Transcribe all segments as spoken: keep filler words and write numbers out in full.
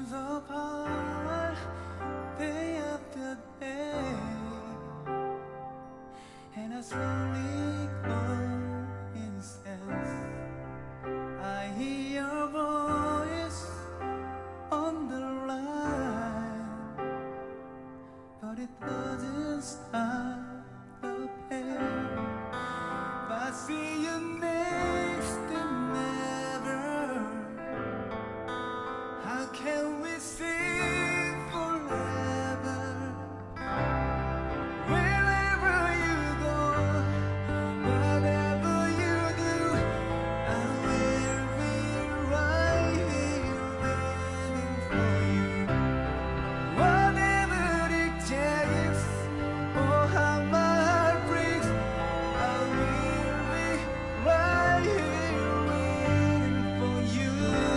drifts apart day after day, and I slowly grow in sense. I hear your voice on the line, but it doesn't stop the pain. If I see you next to never, how can we sing forever? Wherever you go, whatever you do, I will be right here waiting for you. Whatever it takes, oh how my heart breaks, I will be right here waiting for you.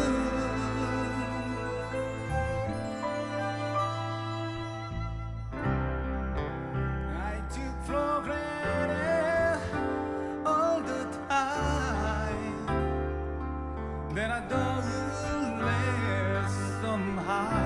I took for granted all the time that I don't last somehow.